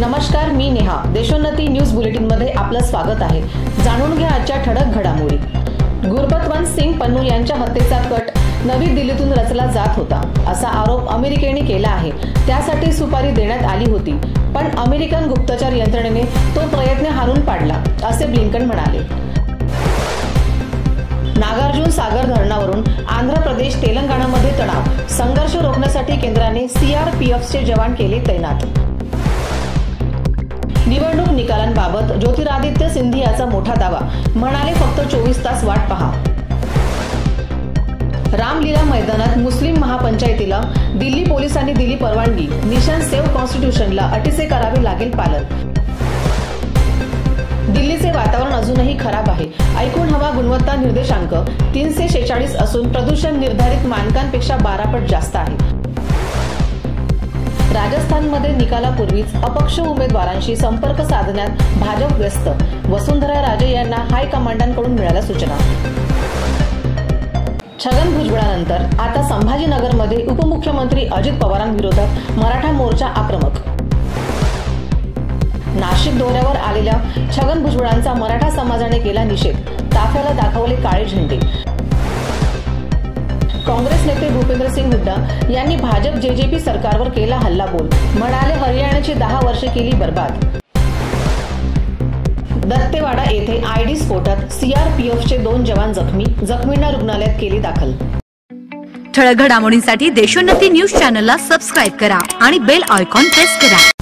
नमस्कार, मी Neha. Deshonnati news bulletin मध्ये आपलं स्वागत आहे. जाणून घ्या आजच्या ठळक घडामोडी. गुरबतवंत सिंग पन्नू यांच्या हत्येचा कट नवी दिल्लीतून रचला जात होता, असा आरोप अमेरिकेने केला आहे. त्यासाठी सुपारी देण्यात आली होती, पण अमेरिकन गुप्तचर यंत्रणेने तो प्रयत्न हाणून पाडला, असे ब्लिंकन म्हणाले. नागार्जुन सागर धरणावरून आंध्र प्रदेश तेलंगणामध्ये तणाव. संघर्ष रोखण्यासाठी केंद्राने सीआरपीएफचे जवान केले तैनात. निवडणूक निकालांबाबत ज्योतिरादित्य सिंधियाचा मोठा दावा. म्हणाले, फक्त 24 तास वाट पहा. रामलीला मैदानात मुस्लिम महापंचायतीला दिल्ली पोलिसांनी दिली परवानगी. निशान सेव्ह कॉन्स्टिट्यूशनला अटीचे करावे लागेल पालन. दिल्लीचे वातावरण अजूनही खराब आहे. ऐकून हवा गुणवत्ता निर्देशांक 346 असून प्रदूषण निर्धारित मानकांपेक्षा 12 पट जास्त आहे. राजस्थानमध्ये निकालापूर्वीच अपक्ष उमेदवारांशी संपर्क साधण्यात भाजप व्यस्त. वसुंधरा राजे यांना हायकमांडांकडून मिळाल्या सूचना. छगन भुजबळानंतर आता संभाजीनगरमध्ये उपमुख्यमंत्री अजित पवारांविरोधात मराठा मोर्चा आक्रमक. नाशिक दौऱ्यावर आलेल्या छगन भुजबळांचा मराठा समाजाने केला निषेध. ताफ्याला दाखवले काळे झेंडे. काँग्रेस नेते भूपेंद्र सिंग हुड्डा यांनी भाजप जेजेपी सरकारवर केला हल्लाबोल. म्हणाले, हरियाणाची 10 वर्षे केली बर्बाद. दत्तेवाडा येथे आयडी स्फोटात सीआरपीएफचे 2 जवान जखमी. जखमींना रुग्णालयात केली दाखल. ठळक घडामोडींसाठी देशोन्नती न्यूज चॅनलला सबस्क्राईब करा आणि बेल आयकॉन प्रेस करा.